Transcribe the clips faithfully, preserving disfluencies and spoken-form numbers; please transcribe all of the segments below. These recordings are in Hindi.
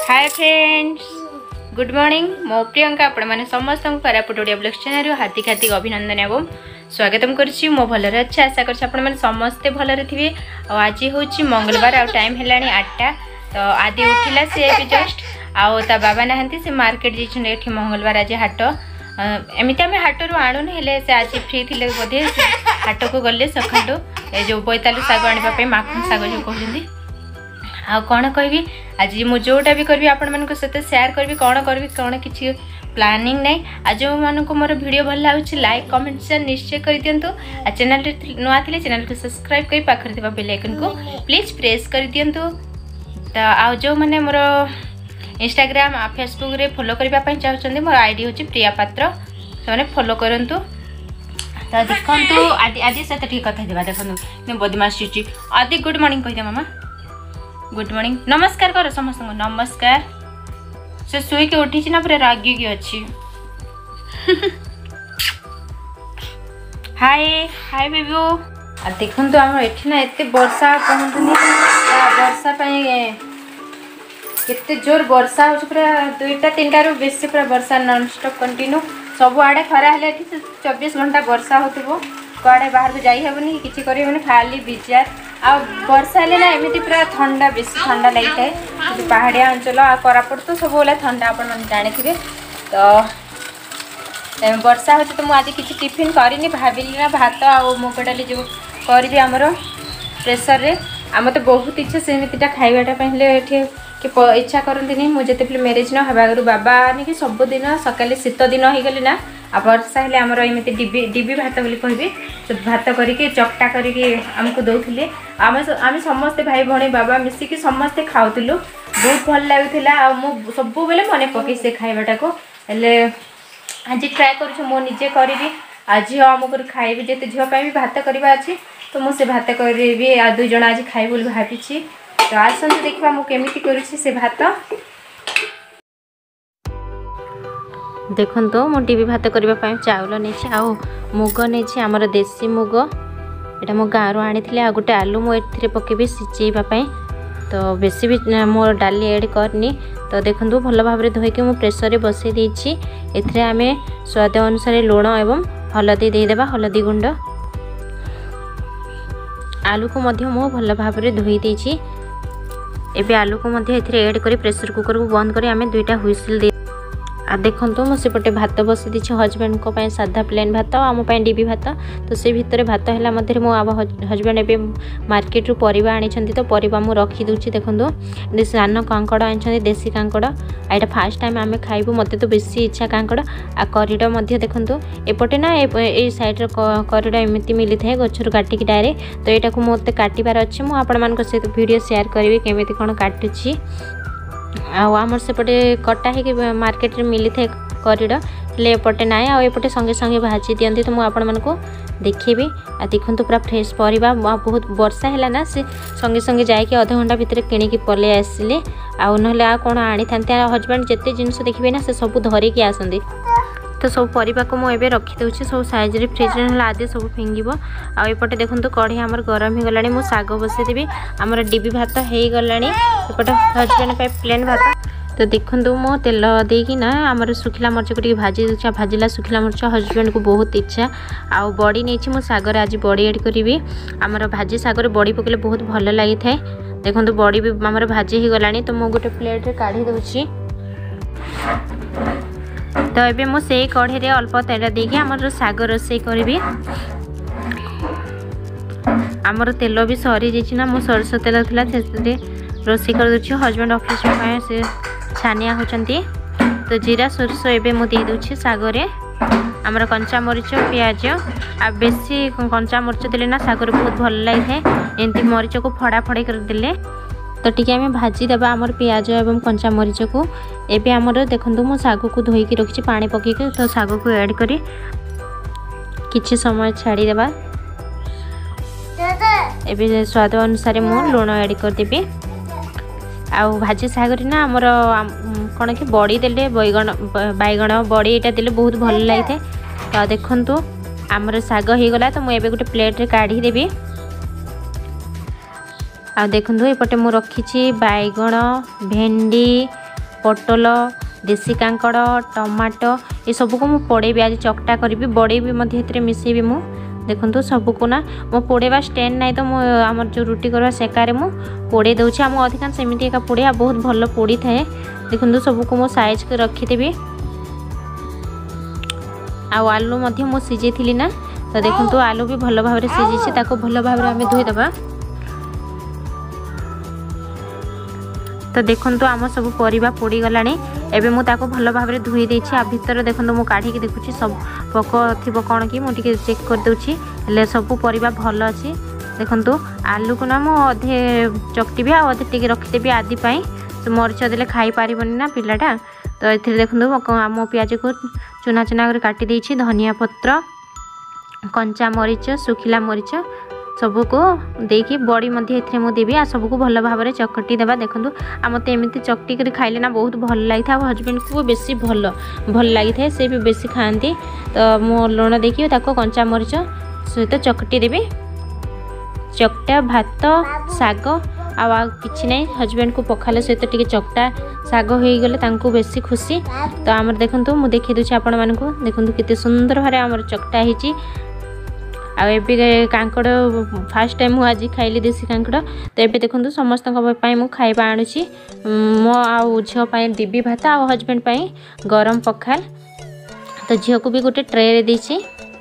Hi friends, good morning. मो प्रियंका आपण मैंने समस्त कोरापुट ओडिया ब्लॉग्स चैनल हार्दिक हार्दिक अभिनंदन एवं स्वागतम करुच्ची। मो भल अच्छे आशा कर समस्ते भलरे थे। आज हूँ मंगलवार आ टाइम है आठटा। तो आदि उठिला सी भी जस्ट आउ ता बाबा नहांती से मार्केट जाइए मंगलवार आज हाट। एमती आम हाटू आणुन हेले से आज फ्री थे बोधे हाट को गले सकाळु जो बोईतालु साग आने माखन साग जो कहते आ कौन कहि आज मुझे जोटा भी करी आपण मान सहित सेयार करी कौन करी कौन किसी प्लानिंग नहीं। आज जो मान को मोर वीडियो भल लगे लाइक कमेंट शेयर निश्चय कर दिंतु। आ चैनल नुआ थे चैनल को सब्सक्राइब कर पाखर थी बेल आइकन को प्लीज प्रेस कर दिंतु। तो आ जो मैंने मोर इंस्टाग्राम आ फेसबुक रे फॉलो करने चाहते मोर आईडी हूँ प्रिया पात्र से फॉलो करूँ। तो देखो आदि आदि सहित ठीक कथा देखो बदमाश आदि गुड मॉर्निंग कही मामा गुड मॉर्निंग नमस्कार कर समस्त नमस्कार। से शुई के उठी ना पूरा रागी की अच्छी। हाय हाय बेबू आ देखो तो आम एठी ना एते वर्षा कहतुनी वर्षा केते जोर वर्षा हो पूरा दुईटा तीन टारू बेसी पूरा वर्षा नॉन स्टॉप कंटिन्यू सब आड़े खरा हेले चौबीस घंटा वर्षा होतबो कड़े बाहर को जाई हेबनी किछि करि हेबनी खाली बिजार आ वर्षा हेले ना एमिति पूरा ठंडा बेसी ठंडा लगी थाए। पहाड़िया अंचल आ कोरापुट तो सब बोला ठंडा आपण मन जानिथिबे। तो वर्षा होचे तो मु आज किछि टिफिन करिनी भाबिली ना भात आ मुग डाली जो करबी हमरो प्रेशर रे आम तो बहुत इच्छा सेमितिटा खाइबाटा पहिले एठी कि इच्छा करती मुझे मैरेज न हवा आगु बाबा नहीं कि सबुदिन सकाले शीत दिन हो गली ना आ वर्षा हेले आमर एमती डिबी डिबी भात बोली कहबी तो भात करके चकटा करके आमको दौले आम आम समस्ते भाई भाई बाबा मिसिकी समस्ते खाऊलु बहुत भल लगुला। आ सब बेले मन पकई से खाइबाटा को हेले आज ट्राए कर मो निजे करी आज झील आमको खाइबी जे झील भी भात करवा अच्छी तो मुझे भात करी आ दुई जन आज खाई बोली भावी। तो आसतु देखा मुझे करुँची से भात देखो तो मुझे भात करने चाउल नहीं आउ मुग नहीं आमर देसी मुग यहाँ मो गाँव आनी आ गोटे आलू मुझे पकेबी सिचेवाई। तो बेसी भी मो डाली एड करनी। तो देखो भल भाव में धोईकी मुझे प्रेसर रे बसई देछि। एथिरे आमे स्वाद अनुसार लुण एवं हलदी देदेबा हलदी गुंड आलू को मध्य मो भल भाव में धोई देछि। एबे आलू को मध्य एथिरे ऐड करी प्रेशर कुकर को बंद करी आमे दुईटा हुइसिल दे आ देखो तो मुझे पटे भात बसी दी हजबैंड को पाए साधा प्लेन भात आम डिबी भात। तो से भितर भात है मध्य मो हजबैंड ए मार्केट रू परिबा आनी तो परिबा मु रखी दूची। देखो सान कांकड़ आनी देसी कांकड़ आईटा फास्ट टाइम आम खाइबू मत तो बेसी इच्छा कांकड़ आ करिडा मध्य देखो एपटे ना ए साइड करिडा एमती मिली थाए गचर काटिक डायरेक्ट। तो यहाँ को मत काटार अच्छे मुझे आपण मान सहित वीडियो शेयर करी केमी कौन काटुची आमर सेपटे कटा है मार्केट रे मिली थे करिडा हेल्ले एपटे ना आउटे संगे संगे भाजी दियंती। तो मुझे आपण को देखेबी आ देखो तो पूरा फ्रेश परिबा बहुत वर्षा है ना से संगे संगे जाके अध घंटा भितर किणिकी पले आसिले आ नहले आ कौन आनी था हजबैंड जिते जिनस देखिए ना से सब धरिकी आसती। तो सब परिबा को मुझे रखी दूसरी सब साइज रे फ्रिज रे आदि सब फिंगिब आउटे देखो तो कढ़ी आमर गरम हो गलानी मु साग बसईदेवी आमर डिबी भात हो गलानी एपटे हजबैंड पे प्लेन भात। तो देखो मो तेल देकी ना आमर सुखिला मरच को भाजी दूसरा भाजिला सुखिला मरच हजबैंड को बहुत इच्छा आउ बड़ी नहीं मो सागर आज बड़ी एड करी आमर भाजी सागर बड़ी पकड़े बहुत भल लगी थाए। देखो तो बड़ी भी आमर भाजी हो गलानी। तो मु गोटे प्लेट रे काढ़ी दूची। तो ये मुझे कढ़ी रे अल्प तेल देकी आमर साग रोसई करी आमर तेल भी सरी जाइए ना मो सरस तेल थी रोसई कर दूसरी हजबैंड ऑफिस से छानिया होचंती। तो जीरा सोरस एबे मु दे दूची सागरे आमर कंचा मरीच पियाज आ बेसी कंचा मरीच देले ना सागर बहुत भल लगी है एमती मरीच को फड़ा फड़े कर देले। तो टी आम भाजी देवा आमर पियाज एवं कंचा मरीच को एबे आमर देखो मो साग को धोईकी रखी पानी पकेक तो साग को ऐड करी किछि समय छाड़ी देवा। एबे स्वाद अनुसार मु लुण ऐड कर देबी आउ भाजी सागर ना आमर कौन कि बड़ी देले बैगण बैगण बड़ी यहाँ देले बहुत भल लगी था। तो देखु आमर साग हो गला। तो मुझे गोटे प्लेट रे काढ़ी देबी आ देखु एपटे मु रखी बैगण भेंडी पटल देसी कांकड़ टमाटो ये सबको मु पोड़ेबी आज चकटा करी बड़ेबी मिसेबी मु देखो सबको ना मो पोड़ेबा स्टैंड ना तो आम जो रुटी करवा सेकारे मु पोड़े दूसरी आम अधिकांश एमती एका पोड़े बहुत भल पोड़ी थाए देखो सबको मो साइज कर रखीदेवी आलू मु सीझे ना तो देखो आलू भी भल भाव सीझी भल भाव आम धोईदबा तो देखो आम सब परिबा पोड़ी गलानी एबे मु ताको भल भाव धोई देछि आ भीतर देखो मु काढ़ी के देखुछि सब पक थिबो कोन कि मु टिके चेक कर दोछि ले सब परिबा भल अछि देखो आलू को ना मु अधे चकटिबी आ अधे टिके रखिदेबी आदि पई मरीच देले खाई पारिबनी ना पिलाटा तो एथिरे देखो आम प्याज को चुना चुना कर काटी देछि धनिया पत्र कंचा मरीच सुखिला मरीच सबको देकी बड़ी मध्य मुझे देवी आ सबको भल भाव में चकटी देवा देखो आ मत एमती चकटी कर खाइले ना बहुत भल लगी था हजबैंड को बेसी भल भल लगी था से भी बेसी खाती तो मो लुण देखिए कंचा मरीच सहित चकटी देवी चकटा भात साग आ कि ना हजबैंड को पखाले सहित टे चकटा साग हो गले बेसी खुशी तो आम देखो मुझे देखी दूसरी आपण मानक देखो केते सुंदर भाव आम चकटा होती आबे कांकड़ फास्ट टाइम आज खाइली देसी कांकड़ तो ये देखो समस्त मु खाइबा आणुची मो आउ झील डिबी भात आ हजबैंड पाई गरम पखाल तो झील को भी गोटे ट्रे रे देछि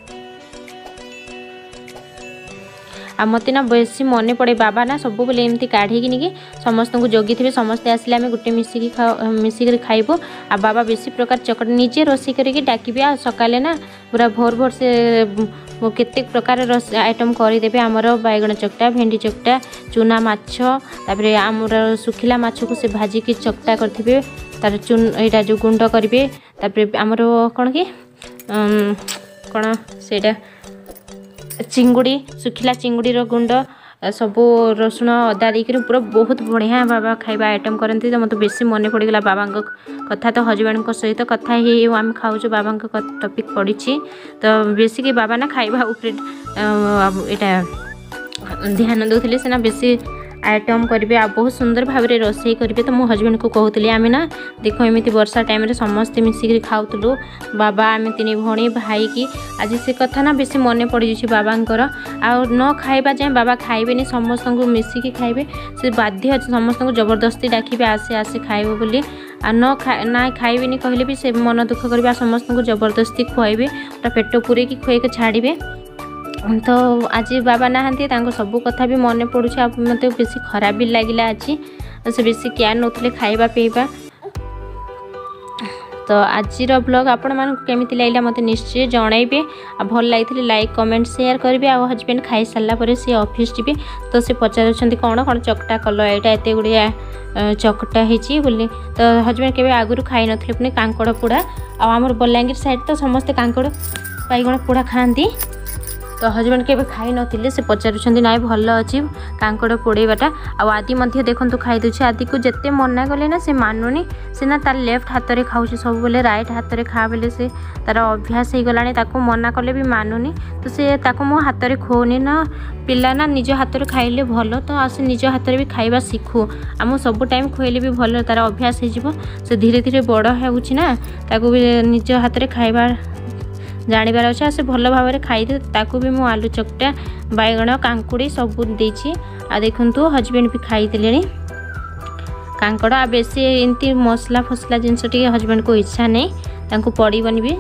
आ मत ना बेसी मन पड़े बाबा ना सब बेले एमती काढ़ी कि समस्त को जगी थे समस्ते आसिले आम गोटे मिसिकी खा मिसिक खाइबू आ बाबा बेसी प्रकार चकट निजे रोषे करके डाकिबे आ सकाले ना पूरा भोर भोर से केते प्रकार आइटम करदेवे आमर बैगण चकटा भेंडी चकटा चूना माछ तापर आमर सुखिला माछ को से भाजिकी चकटा करथिबे तार चून एटा जो गुंड करिवे तापर आमर कोन कि कोन सेटा चिंगुड़ी सुखिला चिंगुड़ी गुंड सबू रसुण अदा देकर पूरा बहुत बढ़िया बाबा खाइबा आइटम करती तो मतलब बेसी मन पड़गला बाबा कथा तो हजबैंड सहित कथा ही आम खाऊ बाबा टॉपिक पड़ी तो बेसी कि बाबा ना खाइबा यहाँ ध्यान दौले सीना बेसी आइटम करेंगे आ बहुत सुंदर भाव में रोषे करेंगे तो मो हजबैंड को कहूली आम ना देख एमती वर्षा टाइम रे समस्ते मिसिक खाऊलु बाबा आम तीन भौणी भाई की आज से कथा ना बेसी मन पड़ जाए बाबांकर आ न खाइबा जाए बाबा खाइबेनी समस्त को मिसिकी खाइबे से बाध्य समस्त को जबरदस्ती डाकिबे आसे आसे खाइबो बोली आ न खा ना खाइबेनी कहले भी से मन दुख करेंगे समस्त को जबरदस्ती खुआइबे पेट पूरे की खुए छाड़े तो आज बाबा नहांती सब कथा भी मन पड़ुछे मत बेसी खराब भी लगिला आज से बेसी केयर नौले खाइबा पीबा तो आज ब्लॉग आपण मानक केमिति लागला मते निश्चय जनइबे आ भल लागिथले लाइक कमेंट शेयर करिवे आ हजबैंड खाई सारला परे से ऑफिस जिबे तो से पचारुछंती कोन कोन चकटा कल एटा एते गुडिया चकटा हेची बोली तो हजबैंड केबे आगुरु खाई नथले पुनी कांकड़ पोड़ा आ हमर बलांगीर साइड तो समस्त कांकड़ बाइगण पोड़ा खांती तो हजबैंड के खाई नथिले से पचारुछंती नाई भल अच्छी कांकड़ पोड़ेबाटा आदि मध्य देखो खाई दूसरे आदि को जिते मना कले ना से मानुनी से ना तार लेफ्ट हाथ में खाऊँ सब बेले राइट हाथ में खा बेले से तार अभ्यास हो गलानी ताको मना कले भी मानुनी तो से ताको मो हाथ में खोनी ना पिला ना निज हाथ में खाइले भल तो आ निज हाथ में भी खाइबा शिखु आम सब टाइम खुएले भी भल तार अभ्यास हो से धीरे धीरे बड़ होना ताको भी निज हाथ में खाइबा जानिबार अच्छे से भल भाव में खाई ताकू भी मु आलू चकटा बैगण कांकुड़ी सब देछि आ देखंतु हजबैंड भी खाई देले कांकड़ आ बेसी एंती मसला फसला जिनस टी हजबैंड को इच्छा नहीं तांको पड़ीबनी भी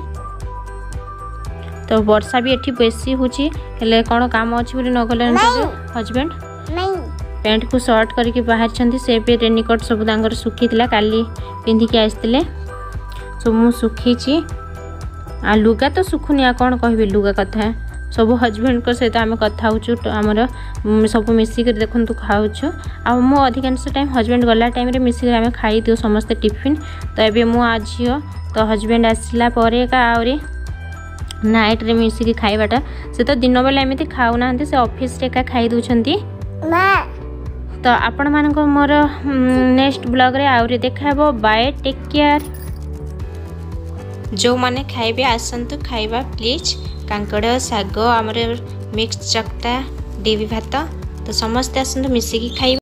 तो वर्षा भी एठी बेसी होची हेले कोन काम अछि बोली न गले हजबैंड पैंट को शर्ट करके बाहर छंती से भी रेनिकोट सब दांगर सुखीतिला काली पिंधी के आइसतिले सब मु सुखीची आ लुगा तो सुखुनी आ कौन कह लुगा कथा सब हजबैंड को सहित आम कथा आमर सब मिसिक देखु खाऊँ आ मो अधिकांश टाइम हजबैंड गला टाइम रे मिसिक आम खाई दियो समस्त टिफिन तो ये मु आज तो हजबैंड आसला आहरी नाइट रे मिसिक खाइबाटा से तो दिन बेला एमती खाऊ ना से ऑफिस रे का खाई दउछंती तो आपण मानक मोर नेक्स्ट ब्लॉग रे आउरी देखाबो बाय टेक केयर जो माने खाइबे आसंतु खाइबा प्लीज कांकड़ साग आमर मिक्स चकटा डिबी भात तो समस्ते आसंतु मिसिकी खाइबा।